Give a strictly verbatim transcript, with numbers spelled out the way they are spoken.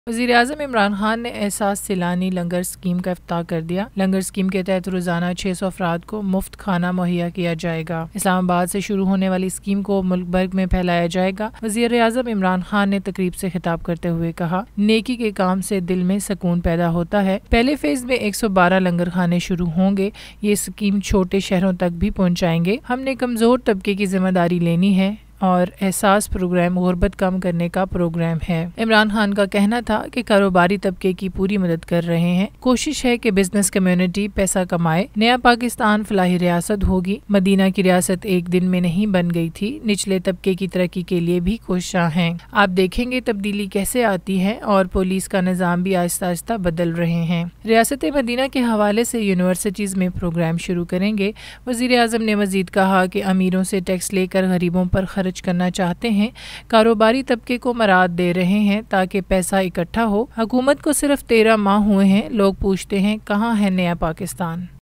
वज़ीर-ए-आज़म इमरान खान ने एहसास सिलानी लंगर स्कीम का इफ्ताह कर दिया। लंगर स्कीम के तहत रोज़ाना छह सौ अफराद को मुफ्त खाना मुहैया किया जाएगा। इस्लामाबाद से शुरू होने वाली स्कीम को मुल्क भर में फैलाया जाएगा। वज़ीर-ए-आज़म इमरान खान ने तकरीब से खिताब करते हुए कहा, नेकी के काम से दिल में सुकून पैदा होता है। पहले फेज में एक सौ बारह लंगर खाने शुरू होंगे। ये स्कीम छोटे शहरों तक भी पहुँचाएंगे। हमने कमज़ोर तबके की जिम्मेदारी लेनी है और एहसास प्रोग्राम गुर्बत कम करने का प्रोग्राम है। इमरान खान का कहना था कि कारोबारी तबके की पूरी मदद कर रहे हैं। कोशिश है कि बिजनेस कम्युनिटी पैसा कमाए। नया पाकिस्तान फलाही रियासत होगी। मदीना की रियासत एक दिन में नहीं बन गई थी। निचले तबके की तरक्की के लिए भी कोशिशां हैं। आप देखेंगे तब्दीली कैसे आती है और पुलिस का निज़ाम भी आहिस्ता आहिस्ता बदल रहे हैं। रियासत मदीना के हवाले से यूनिवर्सिटीज़ में प्रोग्राम शुरू करेंगे। वज़ीर-ए-आज़म ने मज़ीद कहा कि अमीरों से टैक्स लेकर गरीबों पर खर्च करना चाहते हैं। कारोबारी तबके को मराद दे रहे हैं ताकि पैसा इकट्ठा हो। हुकूमत को सिर्फ तेरह माह हुए हैं। लोग पूछते हैं कहाँ है नया पाकिस्तान।